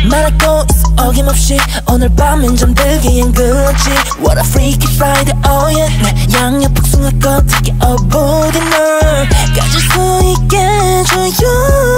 말하고 있어 어김없이 오늘 밤엔 잠들기엔 그렇지 What a freaky Friday oh yeah 내 양옆 복숭아 껍데기 어부긴 널 가질 수 있게 해줘요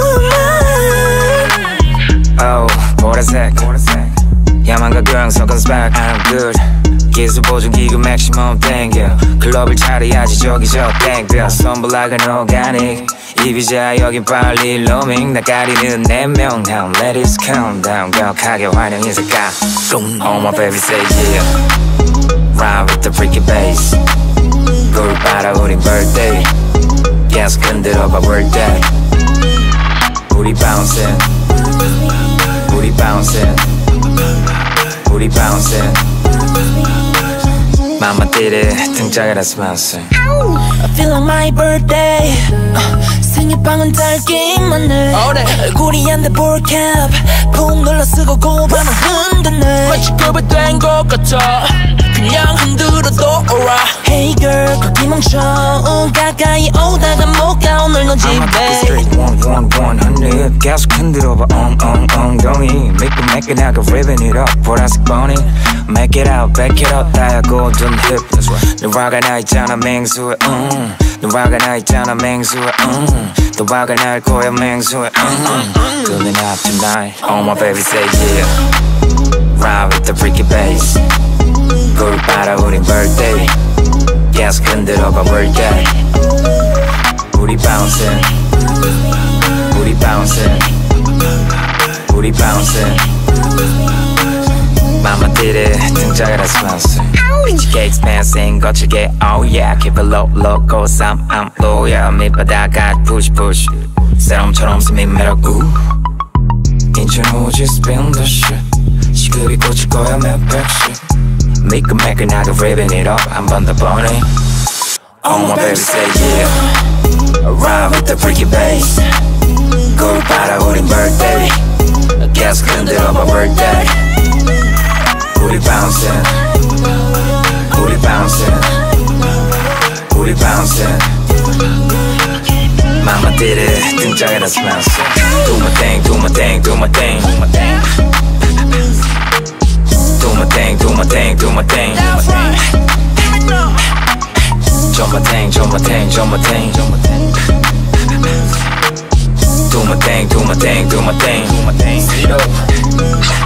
Oh 보라색 야만과 교양 섞은 스파크 I'm good 기술 보정기구 맥시멈 땡겨 클럽을 차려야지 저기 저 땡겨 선블락은 organic 이비자 여긴 빨리 로밍 나 가리는 4명 Now let it calm down 격하게 환영 인사가 Oh my baby say yeah Ride with the freaky bass 꿀 빨아 우린 birthday 계속 흔들어봐 birthday 우리 bouncing 우리 bouncing 우리 bouncing Mama did it 등짝을 스마스 I feel like my birthday 생일빵은 달기만 해 얼굴이 안돼 볼캡 푹 눌러 쓰고 고반을 흔드네 마치 급이 된 것 같아 그냥 흔들어도 alright Hey girl 거기 멈춰 가까이 오다가 못 가 오늘 너 집에 I'ma keep it straight 100 계속 흔들어봐 엉덩이 매끈매끈하게 ribbon it up 보라색 버니 Make it out back it up 나야 golden hip 너 화가 나 있잖아 맹수해 너 화가 나 있잖아 맹수해 너 화가 날 거야 맹수해 Coming up tonight Oh my baby say yeah Ride with the freaky bass 꿀 빨아 우린 birthday 계속 흔들어봐 birthday 우리 bouncing 우리 bouncing 우리 bouncing Mama did it 등짝을 스마스 미치게 expansing 거칠게 oh yeah keep it low low some I'm loyal 밑바닥까지 push push 세럼처럼 스민 매력 인천 호지 spin the shit 시급이 꽂힐 거야 몇 백씩 매끈매끈하게 ribbon it up 한 번 더 버니 Oh my baby say yeah Ride with the freaky bass 꿀 빨아 우린 birthday 계속 흔들어봐 birthday 우리 bouncing 우리 bouncing 우리 bouncing Mama did it 등짝에다 스마스 Do my thing do my thing do my thing Do my thing do my thing do my thing Do my thing do my thing do my thing Do my thing do my thing do my thing